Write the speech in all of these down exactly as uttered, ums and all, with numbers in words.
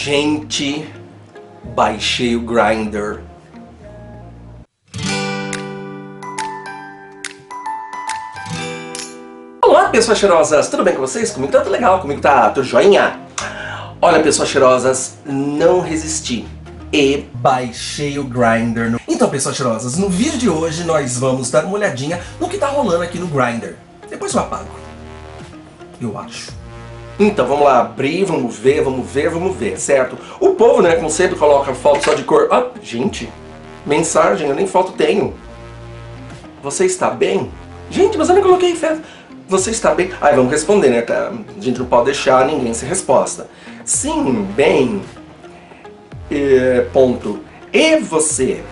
Gente, baixei o Grindr. Olá, pessoas cheirosas, tudo bem com vocês? Comigo tá tudo legal, comigo tá tudo joinha? Olha, pessoas cheirosas, não resisti e baixei o Grindr. Então, pessoas cheirosas, no vídeo de hoje nós vamos dar uma olhadinha no que tá rolando aqui no Grindr. Depois eu apago, eu acho. Então, vamos lá, abrir, vamos ver, vamos ver, vamos ver, certo? O povo, né, como sempre, coloca foto só de cor. Ah, gente, mensagem, eu nem foto tenho. Você está bem? Gente, mas eu nem coloquei fé. Você está bem? Aí vamos responder, né? Tá? A gente não pode deixar ninguém sem resposta. Sim, bem. É, ponto. E você?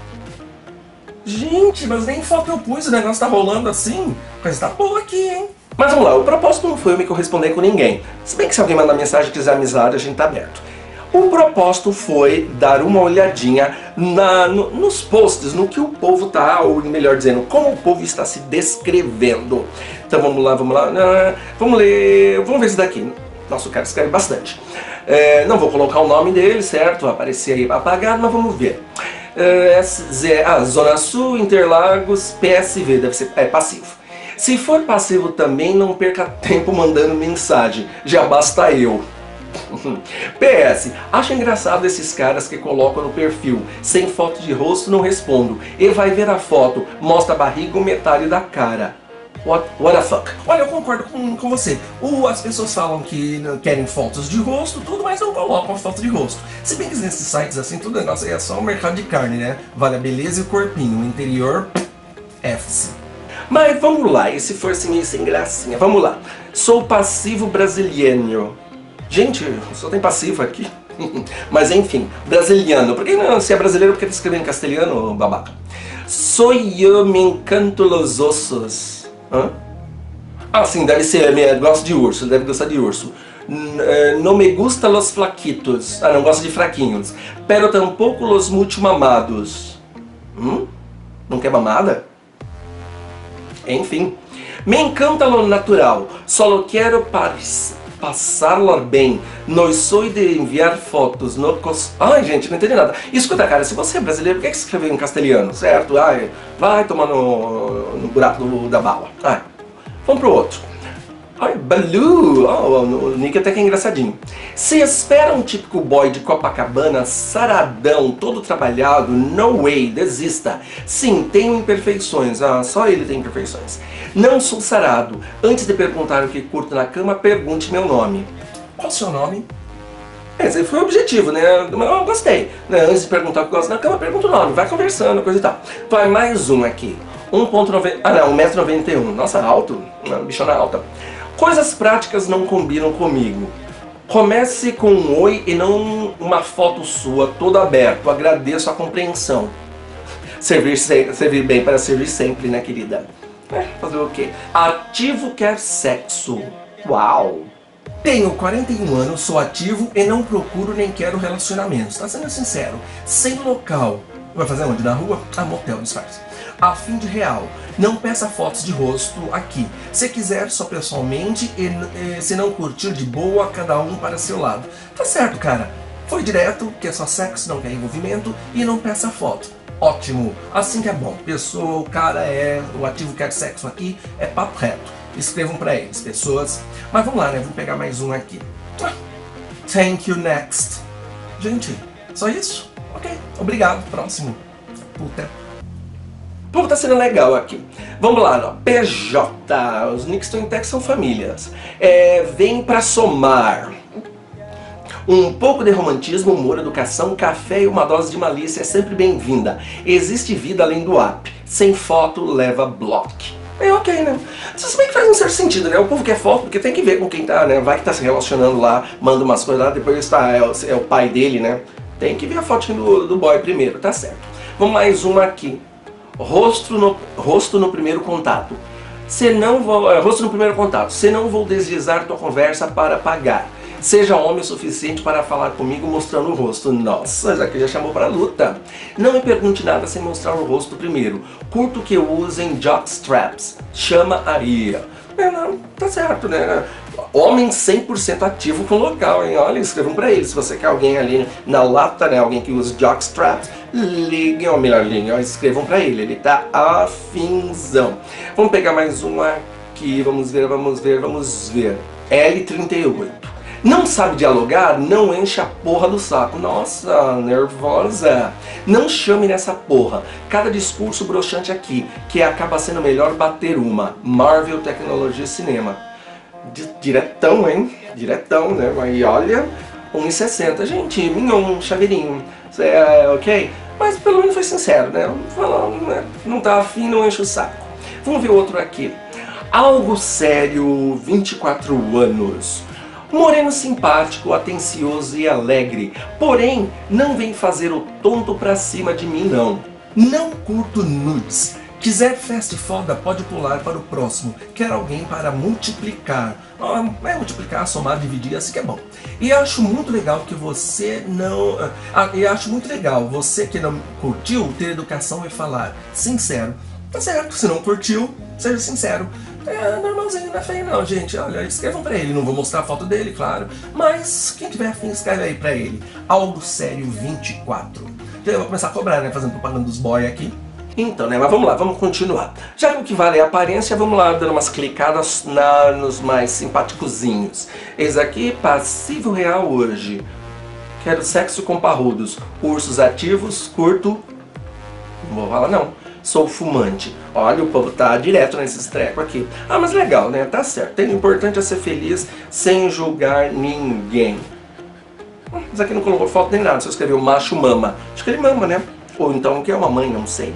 Gente, mas nem foto eu pus, o negócio tá rolando assim. Mas tá boa aqui, hein? Mas vamos lá, o propósito não foi eu me corresponder com ninguém. Se bem que se alguém mandar mensagem e quiser amizade, a gente tá aberto. O propósito foi dar uma olhadinha na, no, nos posts, no que o povo tá, ou melhor dizendo, como o povo está se descrevendo. Então vamos lá, vamos lá, vamos ler, vamos ver isso daqui. Nossa, o cara escreve bastante. É, não vou colocar o nome dele, certo? Vai aparecer aí apagado, mas vamos ver. É, S Z, ah, Zona Sul, Interlagos, P S V, deve ser é, passivo. Se for passivo também, não perca tempo mandando mensagem, já basta eu. P S. Acho engraçado esses caras que colocam no perfil sem foto de rosto, não respondo. E vai ver a foto, mostra a barriga ou metade da cara. What, what the fuck? Olha, eu concordo com, com você. O, as pessoas falam que não querem fotos de rosto, tudo, mas não colocam foto de rosto. Se bem que nesses sites assim, tudo negócio é só o mercado de carne, né? Vale a beleza e o corpinho. O interior, F-se. Mas vamos lá, esse for assim meio sem gracinha. Vamos lá. Sou passivo brasileiro. Gente, só tem passivo aqui. Mas enfim, brasiliano. Por que não? Se é brasileiro, por que tá escrevendo em castelhano, babaca? Soy yo, me encanto los osos. Hã? Ah, sim, deve ser, me gosto de urso, deve gostar de urso. Não me gusta los flaquitos. Ah, não gosto de fraquinhos. Pero tampoco los mucho mamados. Hum? Não quer mamada? Enfim. Me encanta lo natural. Solo quero passar-lo bem. Não sou de enviar fotos. No cos... Ai, gente, não entendi nada. Escuta, cara, se você é brasileiro, por que você escreveu em castelhano, certo? Ai, vai tomar no, no buraco do, da bala. Ai. Vamos pro outro. Ai, Balu! Oh, o nick até que é engraçadinho. Se espera um típico boy de Copacabana, saradão, todo trabalhado, no way, desista. Sim, tenho imperfeições, ah, só ele tem imperfeições. Não sou sarado. Antes de perguntar o que curto na cama, pergunte meu nome. Qual o seu nome? Esse foi o objetivo, né? Eu gostei. Antes de perguntar o que gosta na cama, pergunta o nome, vai conversando, coisa e tal. Vai mais um aqui. um ponto noventa... Ah não, um metro e noventa e um. Nossa, alto. Uma bichona alta. Coisas práticas não combinam comigo. Comece com um oi e não uma foto sua toda aberta. Agradeço a compreensão. Servir, se... servir bem para servir sempre, né, querida? É, fazer o quê? Ativo quer sexo. Uau! Tenho quarenta e um anos, sou ativo e não procuro nem quero relacionamentos. Tá sendo sincero. Sem local. Vai fazer onde? Na rua? Ah, motel, disfarce. A fim de real. Não peça fotos de rosto aqui. Se quiser, só pessoalmente e, e se não curtir de boa, cada um para seu lado. Tá certo, cara. Foi direto, que é só sexo, não quer envolvimento e não peça foto. Ótimo. Assim que é bom. Pessoa, o cara é... O ativo quer sexo aqui, é papo reto. Escrevam pra eles, pessoas. Mas vamos lá, né? Vamos pegar mais um aqui. Thank you, next. Gente, só isso? Ok. Obrigado. Próximo. Puta. Pô, tá sendo legal aqui. Vamos lá, ó. P J. Os nicks estão em tech são famílias. É, vem pra somar. Um pouco de romantismo, humor, educação, café e uma dose de malícia é sempre bem-vinda. Existe vida além do app. Sem foto, leva bloco. É ok, né? Se bem que faz um certo sentido, né? O povo quer foto porque tem que ver com quem tá, né? Vai que tá se relacionando lá, manda umas coisas lá, depois tá, é, o, é o pai dele, né? Tem que ver a fotinha do, do boy primeiro, tá certo. Vamos mais uma aqui. Rosto no, rosto no primeiro contato. Se não vou, é, rosto no primeiro contato. Se não vou deslizar tua conversa para pagar. Seja homem o suficiente para falar comigo mostrando o rosto. Nossa, já que já chamou para luta. Não me pergunte nada sem mostrar o rosto primeiro. Curto que usem jockstraps. Chama aí. É, não, tá certo, né? Homem cem por cento ativo com o local, hein? Olha, escrevam pra ele. Se você quer alguém ali na lata, né? Alguém que usa jockstrap, liguem, ou melhor, liguem, escrevam pra ele. Ele tá afinzão. Vamos pegar mais um aqui. Vamos ver, vamos ver, vamos ver. L trinta e oito. Não sabe dialogar? Não enche a porra do saco. Nossa, nervosa. Não chame nessa porra. Cada discurso broxante aqui, que acaba sendo melhor bater uma. Marvel Tecnologia e Cinema. Diretão, hein? Diretão, né? E olha, um e sessenta. Gente, mignon, chaveirinho. É, ok? Mas pelo menos foi sincero, né? Falando, né? Não tá afim, não enche o saco. Vamos ver outro aqui. Algo sério, vinte e quatro anos. Moreno simpático, atencioso e alegre. Porém, não vem fazer o tonto pra cima de mim, não. Não curto nudes. Quiser fast foda, pode pular para o próximo. Quer alguém para multiplicar. Ah, é multiplicar, somar, dividir, assim que é bom. E acho muito legal que você não... Ah, e acho muito legal você que não curtiu ter educação e falar sincero. Tá certo, se não curtiu, seja sincero. É normalzinho, não é feio não, gente. Olha, escrevam pra ele. Não vou mostrar a foto dele, claro. Mas quem tiver afim, escreve aí pra ele. Algo sério vinte e quatro. Já vou começar a cobrar, né? Fazendo propaganda dos boy aqui. Então, né, mas vamos lá, vamos continuar. Já que o que vale é a aparência, vamos lá dando umas clicadas na, nos mais simpáticozinhos. Eis aqui, passivo real hoje. Quero sexo com parrudos. Ursos ativos, curto. Não vou falar não. Sou fumante. Olha, o povo tá direto nesses trecos aqui. Ah, mas legal, né? Tá certo. O importante é ser feliz sem julgar ninguém. Hum, mas aqui não colocou foto nem nada, só escreveu macho mama. Acho que ele mama, né? Ou então que é uma mãe, não sei.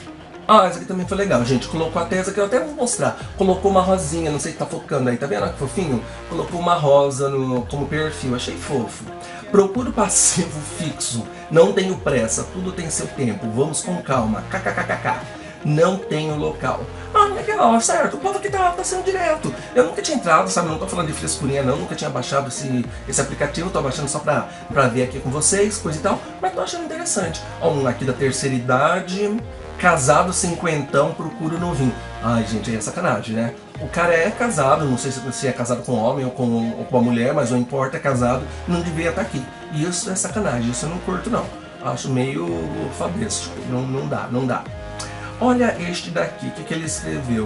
Ah, esse aqui também foi legal, gente. Colocou até essa aqui, eu até vou mostrar. Colocou uma rosinha, não sei se tá focando aí, tá vendo que fofinho? Colocou uma rosa no, como perfil, achei fofo. Procuro passivo fixo, não tenho pressa, tudo tem seu tempo, vamos com calma, kkkk. Não tenho local. Ah, legal, certo, o povo aqui tá, tá sendo direto. Eu nunca tinha entrado, sabe, não tô falando de frescurinha não, nunca tinha baixado esse, esse aplicativo, tô baixando só pra, pra ver aqui com vocês, coisa e tal, mas tô achando interessante. Ó, um aqui da terceira idade... Casado cinquentão, procuro novinho. Ai, gente, aí é sacanagem, né? O cara é casado, não sei se é casado com um homem ou com, ou com uma mulher, mas não importa, é casado, não devia estar aqui. E isso é sacanagem, isso eu não curto não. Acho meio fabrístico, não, não dá, não dá. Olha este daqui, o que, que ele escreveu?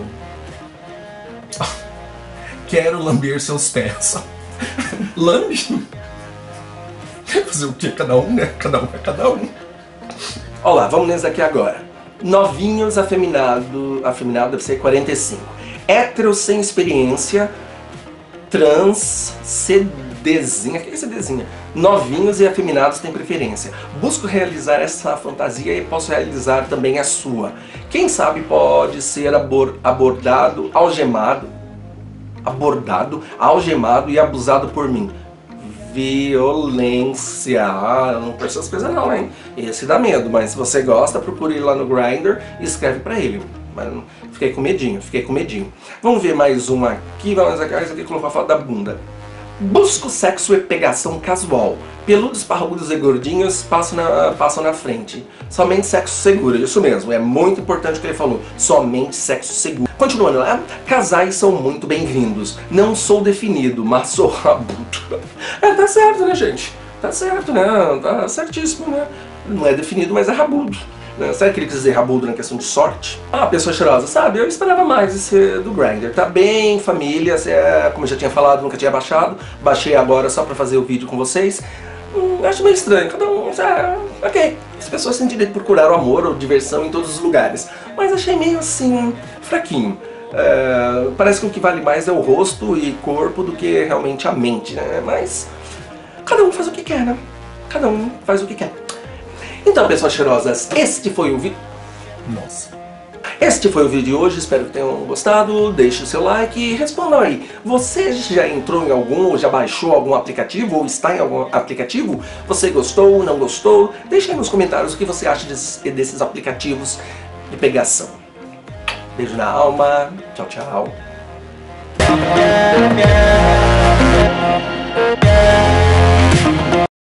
Quero lamber seus pés. Lambe? Fazer o que? Cada um, né? Cada um é cada um. Olha lá, vamos nesse aqui agora. Novinhos, afeminado, afeminado deve ser quarenta e cinco. Hétero sem experiência, trans, CDzinha, o que é CDzinha? Novinhos e afeminados têm preferência. Busco realizar essa fantasia e posso realizar também a sua. Quem sabe pode ser abor abordado, algemado, abordado, algemado e abusado por mim. Violência. Ah, eu não penso essas coisas não, hein? Esse dá medo, mas se você gosta, procure ir lá no Grindr e escreve pra ele. Mas fiquei com medinho, fiquei com medinho. Vamos ver mais uma aqui, vamos aqui, essa aqui colocou a foto da bunda. Busco sexo e pegação casual. Peludos, parrudos e gordinhos passam na, passam na frente. Somente sexo seguro, isso mesmo, é muito importante o que ele falou. Somente sexo seguro. Continuando lá, casais são muito bem-vindos. Não sou definido, mas sou rabudo. É, tá certo, né, gente? Tá certo, né? Tá certíssimo, né? Não é definido, mas é rabudo. Né? Será que ele quis dizer rabudo na questão de sorte? Ah, pessoa cheirosa, sabe? Eu esperava mais esse do Grindr. Tá bem, família, é, como eu já tinha falado, nunca tinha baixado. Baixei agora só pra fazer o vídeo com vocês. Hum, acho meio estranho, cada um... É, ok, as pessoas têm direito de procurar o amor ou diversão em todos os lugares. Mas achei meio assim, fraquinho. É, parece que o que vale mais é o rosto e corpo do que realmente a mente, né? Mas cada um faz o que quer, né? Cada um faz o que quer. Então, pessoas cheirosas, este foi o vídeo... Nossa. Este foi o vídeo de hoje, espero que tenham gostado. Deixe o seu like e respondam aí. Você já entrou em algum, já baixou algum aplicativo ou está em algum aplicativo? Você gostou, não gostou? Deixe aí nos comentários o que você acha desses, desses aplicativos de pegação. Beijo na alma. Tchau, tchau.